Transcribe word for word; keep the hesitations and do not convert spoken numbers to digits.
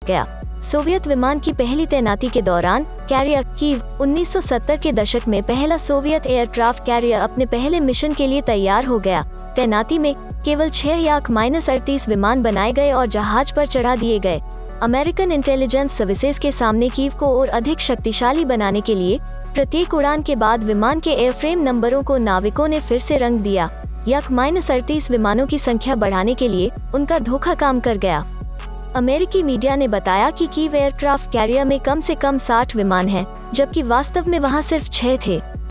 गया। सोवियत विमान की पहली तैनाती के दौरान कैरियर कीव उन्नीस सौ सत्तर के दशक में पहला सोवियत एयरक्राफ्ट कैरियर अपने पहले मिशन के लिए तैयार हो गया। तैनाती में केवल छह याक माइनस अड़तीस विमान बनाए गए और जहाज पर चढ़ा दिए गए। अमेरिकन इंटेलिजेंस सर्विसेज के सामने कीव को और अधिक शक्तिशाली बनाने के लिए प्रत्येक उड़ान के बाद विमान के एयरफ्रेम नंबरों को नाविकों ने फिर से रंग दिया। याक माइनस अड़तीस विमानों की संख्या बढ़ाने के लिए उनका धोखा काम कर गया। अमेरिकी मीडिया ने बताया कि कीव एयरक्राफ्ट कैरियर में कम से कम साठ विमान हैं, जबकि वास्तव में वहां सिर्फ छह थे।